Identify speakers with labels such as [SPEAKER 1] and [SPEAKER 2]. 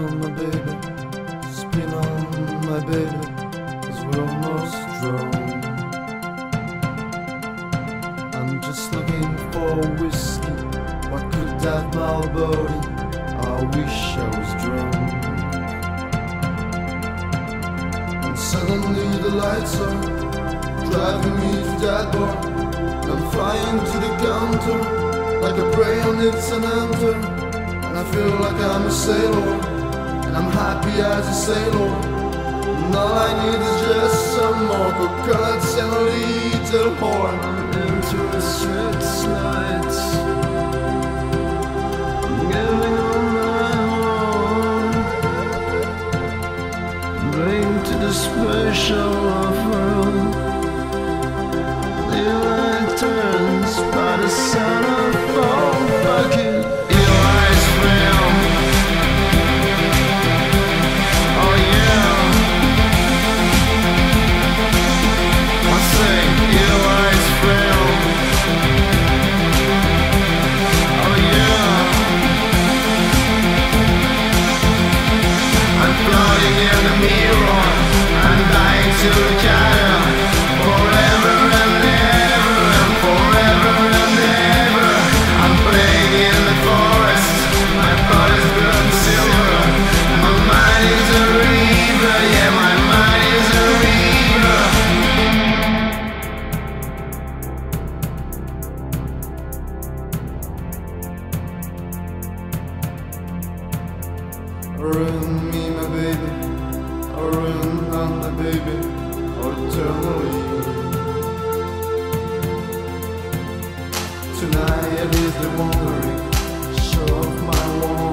[SPEAKER 1] on my baby, spin on my baby, 'cause we're almost drunk. I'm just looking for whiskey, what could that Marlboro? I wish I was drunk. And suddenly the lights are driving me to that bar. I'm flying to the counter like a prey on its an enter. And I feel like I'm a sailor, and I'm happy as a sailor. And all I need is just some more coconuts and a little horn. Into the streets lights, I'm getting on my own, bring to the special world. The light turns by the sound of fall bucket. Your eyes fail. Oh yeah. I say your eyes fail. Oh yeah. I'm floating in the mirror. I'm dying to look at her. Forever and ever and forever and ever. I'm playing in the forest. My body's burned silver. My mind is a river. Yeah, my mind is a river. Ruin me, my baby. Ruin on my baby. Eternally. Tonight is the wandering, show of my wand.